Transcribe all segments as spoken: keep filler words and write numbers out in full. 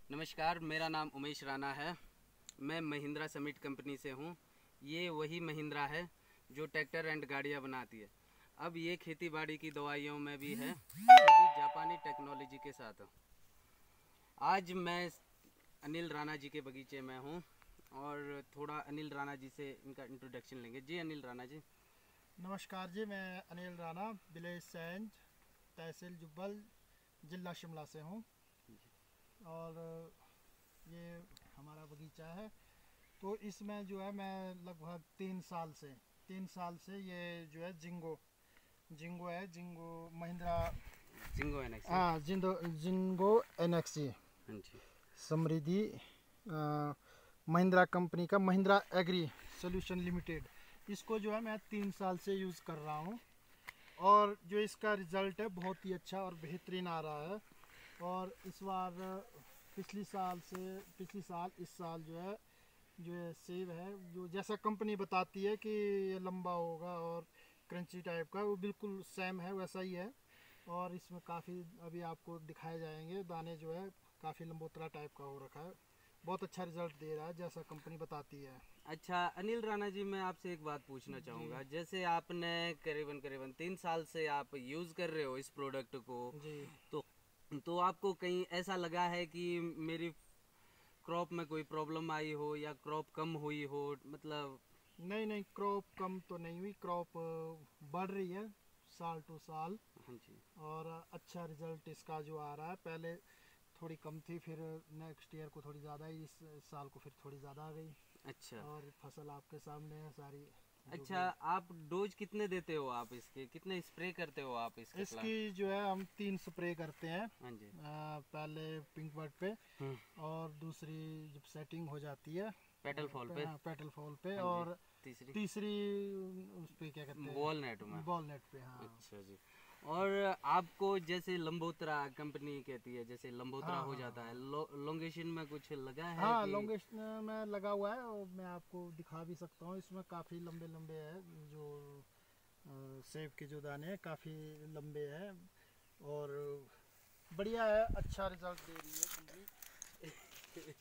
नमस्कार, मेरा नाम उमेश राणा है। मैं महिंद्रा समिट कंपनी से हूँ। ये वही महिंद्रा है जो ट्रैक्टर एंड गाड़ियाँ बनाती है। अब ये खेती बाड़ी की दवाइयों में भी है, वो भी जापानी टेक्नोलॉजी के साथ। आज मैं अनिल राणा जी के बगीचे में हूँ और थोड़ा अनिल राणा जी से इनका इंट्रोडक्शन लेंगे। जी अनिल राणा जी। नमस्कार जी, मैं अनिल राणा, विलेज सैंज, तहसील जुब्बल, जिला शिमला से हूँ। और ये हमारा बगीचा है। तो इसमें जो है मैं लगभग तीन साल से तीन साल से ये जो है जिंगो जिंगो है जिंगो महिंद्रा जिंगो एनएक्सी। हाँ जिंदो जिंगो एनएक्सी हाँ जी। समृद्धि महिंद्रा कंपनी का महिंद्रा एग्री सोल्यूशन लिमिटेड, इसको जो है मैं तीन साल से यूज़ कर रहा हूँ। और जो इसका रिज़ल्ट है बहुत ही अच्छा और बेहतरीन आ रहा है। और इस बार पिछली साल से पिछली साल इस साल जो है जो है सेब है, जो जैसा कंपनी बताती है कि ये लंबा होगा और क्रंची टाइप का, वो बिल्कुल सेम है, वैसा ही है। और इसमें काफ़ी अभी आपको दिखाए जाएंगे दाने, जो है काफ़ी लंबोतरा टाइप का हो रखा है। बहुत अच्छा रिजल्ट दे रहा है जैसा कंपनी बताती है। अच्छा अनिल राणा जी, मैं आपसे एक बात पूछना चाहूँगा। जैसे आपने करीबन करीबन तीन साल से आप यूज़ कर रहे हो इस प्रोडक्ट को, जी तो तो आपको कहीं ऐसा लगा है कि मेरी क्रॉप में कोई प्रॉब्लम आई हो या क्रॉप कम हुई हो? मतलब नहीं नहीं, क्रॉप कम तो नहीं हुई, क्रॉप बढ़ रही है साल टू साल। हाँ जी। और अच्छा रिजल्ट इसका जो आ रहा है, पहले थोड़ी कम थी, फिर नेक्स्ट ईयर को थोड़ी ज़्यादा, इस साल को फिर थोड़ी ज़्यादा आ गई। अच्छा और फसल आपके सामने है सारी। अच्छा, आप डोज कितने देते हो? आप इसके कितने स्प्रे करते हो आप इसके इसकी प्लांट? जो है हम तीन स्प्रे करते हैं। हाँ जी। आ, पहले पिंक बर्ड पे, हम्म, और दूसरी जब सेटिंग हो जाती है पेटल फॉल पे। हाँ, पेटल फॉल पे, हाँ जी। और तीसरी तीसरी उस पे क्या कहते हैं, वॉलनट में। बॉलनेट पे। हाँ अच्छा जी। और आपको जैसे लंबोत्रा कंपनी कहती है, जैसे लंबोत्रा हाँ हो हाँ जाता है, हाँ लो, लोंगेशन में कुछ लगा है हाँ, कि? लॉन्गेस्ट में लगा हुआ है, और मैं आपको दिखा भी सकता हूँ। इसमें काफ़ी लंबे लंबे है, जो अ, सेब के जो दाने हैं काफ़ी लंबे हैं, और बढ़िया है, अच्छा रिजल्ट दे रही है कंपनी।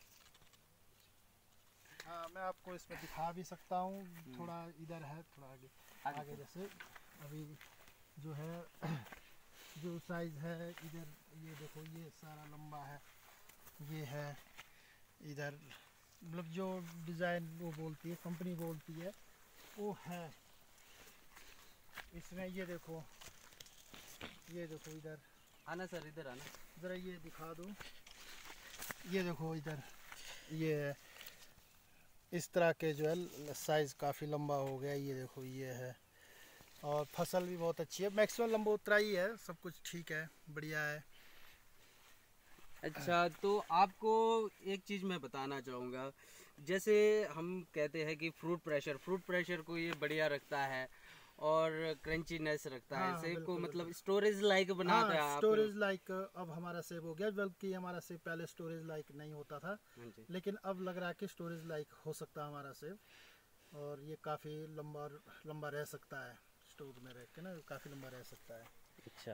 हाँ, मैं आपको इसमें दिखा भी सकता हूँ। थोड़ा इधर है, थोड़ा आगे आगे आगे जैसे अभी जो है जो साइज है इधर, ये देखो, ये सारा लंबा है, ये है इधर, मतलब जो डिज़ाइन वो बोलती है कंपनी बोलती है वो है इसमें। ये देखो, ये देखो इधर, आना सर, इधर आना। ज़रा ये दिखा दो, ये देखो इधर, ये है इस तरह के जो है साइज़ काफ़ी लंबा हो गया, ये देखो ये है। और फसल भी बहुत अच्छी है, मैक्सिमम लंबोतरा ही है, सब कुछ ठीक है, बढ़िया है। अच्छा, तो आपको एक चीज़ मैं बताना चाहूँगा। जैसे हम कहते हैं कि फ्रूट प्रेशर फ्रूट प्रेशर को ये बढ़िया रखता है और क्रंचीनेस रखता है, हाँ हाँ, सेब को बिल्कुल बिल्कुल। मतलब स्टोरेज लाइक बनाता हाँ, है आप। स्टोरेज लाइक अब हमारा सेब हो गया, बल्कि हमारा सेब पहले स्टोरेज लाइक नहीं होता था, हाँ जी। लेकिन अब लग रहा है कि स्टोरेज लाइक हो सकता है हमारा सेब। और ये काफ़ी लंबा लंबा रह सकता है, स्टोर में रह के ना काफ़ी लंबा रह सकता है। अच्छा,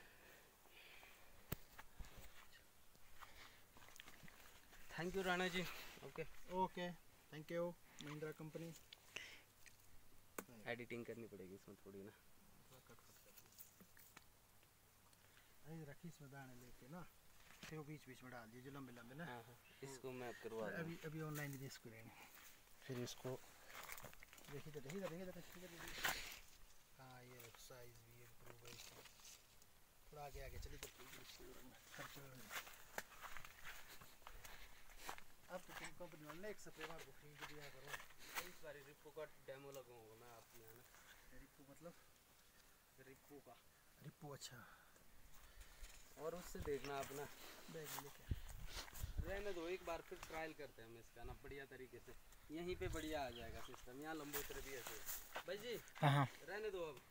thank you Rana ji. Okay. Okay, thank you Mahindra company. Editing करनी पड़ेगी इसमें थोड़ी ना। रखी इसमें दाने लेके ना, फिर वो बीच बीच में डाल दिए जो लंबे लंबे ना। हाँ हाँ, इसको मैं करवा दूँ। अभी अभी ऑनलाइन भी इसको लेंगे, फिर इसको देखिए तो देखिए देखिए देखिए। हाँ, ये साइज भी इम्प्रूव है इसमें, थोड़ा आगे आगे चलिए खर्च। अब तो तुम कंपनी वाले ने एक स्प्रे मार को फ्री दिया करो। इस बार रिप्पो का डेमो लगाऊंगा मैं आपके यहाँ ना। रिप्पो मतलब रिप्पो का। रिप्पो, अच्छा। और उससे देखना अपना बैग में लेके रहने दो, एक बार फिर ट्रायल करते हैं हम इसका ना बढ़िया तरीके से। यहीं पे बढ़िया आ जाएगा सिस्टम, यहाँ लंबोतर भी ऐसे। भाई जी हाँ हाँ रहने दो अब।